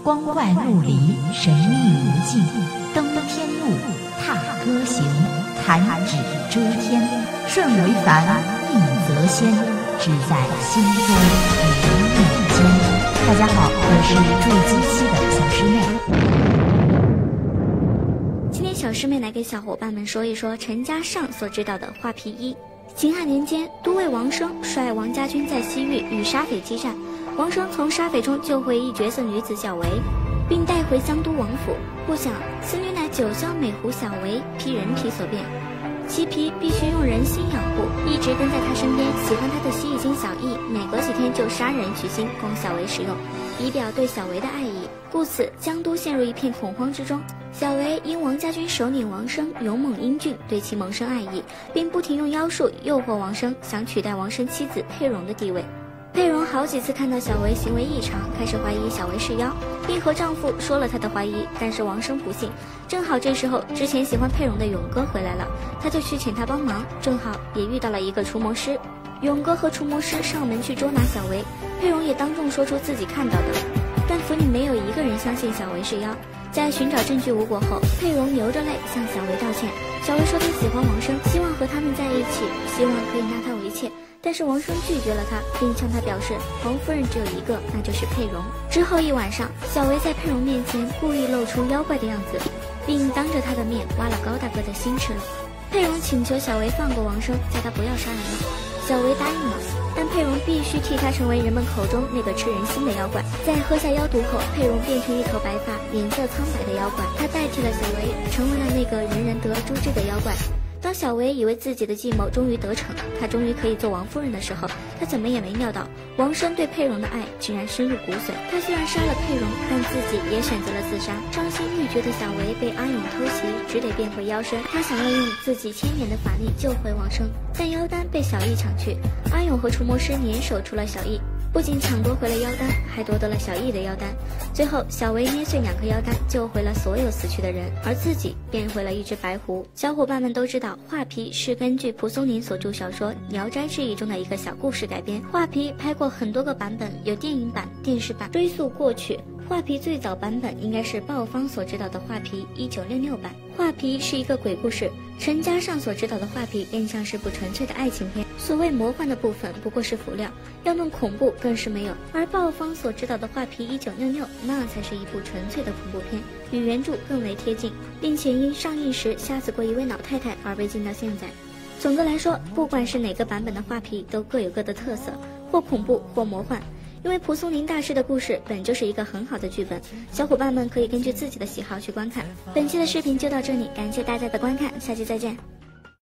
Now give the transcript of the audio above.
光怪陆离，神秘无尽，登天路，踏歌行，弹指遮天，顺为凡，逆则仙，只在心中一念间。大家好，我是住鸡期的小师妹。今天小师妹来给小伙伴们说一说陈嘉上所知道的画皮一。秦汉年间，都尉王生率王家军在西域与沙匪激战，王生从沙匪中救回一绝色女子小维，并带回江都王府。不想此女乃九霄美狐小维披人皮所变，其皮必须用人心养护，一直跟在他身边。喜欢他的蜥蜴精小易，每隔几天就杀人取心供小维食用，以表对小维的爱意。故此，江都陷入一片恐慌之中。小维因王家军首领王生勇猛英俊，对其萌生爱意，并不停用妖术诱惑王生，想取代王生妻子佩蓉的地位。佩蓉好几次看到小维行为异常，开始怀疑小维是妖，并和丈夫说了她的怀疑，但是王生不信。正好这时候，之前喜欢佩蓉的勇哥回来了，他就去请他帮忙，正好也遇到了一个除魔师。勇哥和除魔师上门去捉拿小维，佩蓉也当众说出自己看到的，但府里没有一个人相信小维是妖。在寻找证据无果后，佩蓉流着泪向小维道歉。小维说他喜欢王生，希望和他们在一起，希望可以纳他为妾。但是王生拒绝了他，并向他表示王夫人只有一个，那就是佩蓉。之后一晚上，小维在佩蓉面前故意露出妖怪的样子，并当着他的面挖了高大哥的心吃了。佩蓉请求小维放过王生，叫他不要杀人了。小维答应了，但佩蓉必须替他成为人们口中那个吃人心的妖怪。在喝下妖毒后，佩蓉变成一头白发、脸色苍白的妖怪，她代替了小维，成为了那个人人得诛之的妖怪。当小维以为自己的计谋终于得逞，他终于可以做王夫人的时候，他怎么也没料到王生对佩蓉的爱竟然深入骨髓。他虽然杀了佩蓉，但自己也选择了自杀。伤心欲绝的小维被阿勇偷袭，只得变回妖身。他想要用自己千年的法力救回王生，但妖丹被小易抢去。阿勇和除魔师联手除了小易，不仅抢夺回了妖丹，还夺得了小易的妖丹。最后，小维捏碎2颗妖丹，救回了所有死去的人，而自己变回了一只白狐。小伙伴们都知道，画皮是根据蒲松龄所著小说《聊斋志异》中的一个小故事改编。画皮拍过很多个版本，有电影版、电视版。追溯过去，画皮最早版本应该是鲍方所知道的画皮1966版。画皮是一个鬼故事，陈嘉上所知道的画皮更像是部纯粹的爱情片。所谓魔幻的部分不过是辅料，要论恐怖更是没有。而鲍方所知道的画皮1966，那才是一部纯粹的恐怖片，与原著更为贴近，并且因上映时吓死过一位老太太而被禁到现在。总的来说，不管是哪个版本的画皮都各有各的特色，或恐怖或魔幻。因为蒲松龄大师的故事本就是一个很好的剧本，小伙伴们可以根据自己的喜好去观看。本期的视频就到这里，感谢大家的观看，下期再见。